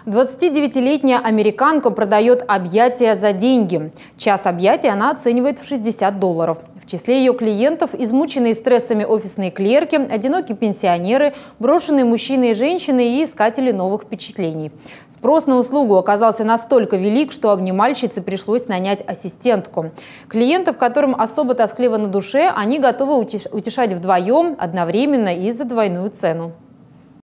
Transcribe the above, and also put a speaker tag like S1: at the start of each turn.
S1: 29-летняя американка продает объятия за деньги. Час объятий она оценивает в $60. В числе ее клиентов измученные стрессами офисные клерки, одинокие пенсионеры, брошенные мужчины и женщины и искатели новых впечатлений. Спрос на услугу оказался настолько велик, что обнимальщице пришлось нанять ассистентку. Клиентов, которым особо тоскливо на душе, они готовы утешать вдвоем, одновременно и за двойную цену.